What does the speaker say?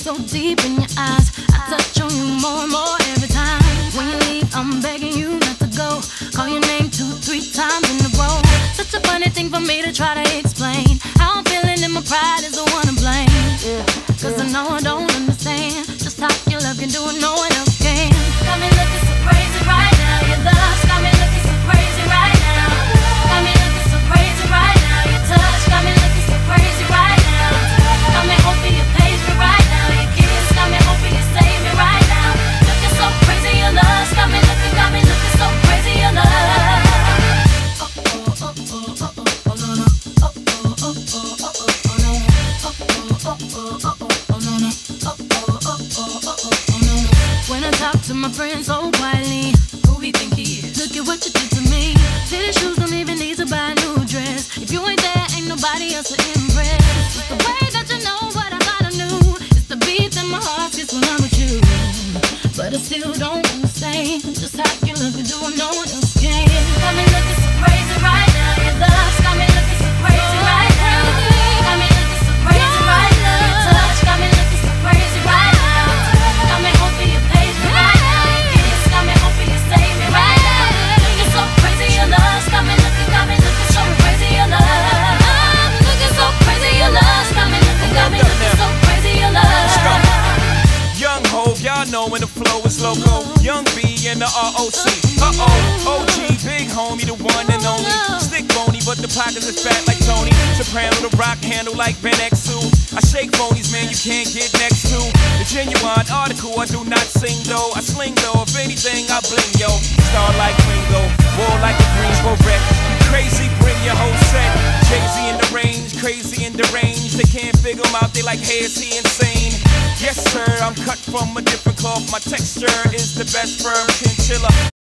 so deep in your eyes. I touch on you more and more every time. When you leave, I'm begging you not to go. Call your name 2-3 times in a row. Such a funny thing for me to try to explain. How I'm feeling and my pride is the one to blame. Cause I know I don't understand just how your love can do it, no one else can. Got me looking so crazy right now. Your love's got me looking so crazy right now. Got me looking so crazy right now. Your touch got me looking so crazy right now. Got me hoping you page me right now. Your kiss got me hoping you save me right now. Looking so crazy, your love's got me looking so crazy, your love. When I talk to my friends so quietly, who he think he is? Look at what you did to me. Fitted shoes don't even need to buy a new dress. If you ain't there, ain't nobody else to impress. It's the way that you know what I thought I knew. It's the beat that my heart gets when I'm with you. But I still don't understand just how you love me, do what no one else can. Got me looking so crazy right now. Your love's got me looking so crazy right now. Got me looking so crazy right now. Your touch got me looking so crazy right now. Got me hoping you page me right now. Your kiss got me hoping you save me right now. Looking so crazy, your love's got me looking so crazy, your love. Looking so crazy, your love's got me looking so crazy, your love. Young Hov, y'all know when the flow is loco. Young B and the ROC. OG, big homie, the one and only. Stick bony, but the pockets is fat like Tony. Soprano, the rock handle like Ben X2. I shake phonies, man, you can't get next to. The genuine article, I do not sing though. I sling though, if anything, I bling yo. Star like Ringo, war like a Greensboro wreck. Crazy, bring your whole set. Jay-Z in the range, crazy in the range. They can't figure him out, they like, hey, is he insane? Yes, sir, I'm cut from a different cloth. My texture is the best firm chinchilla.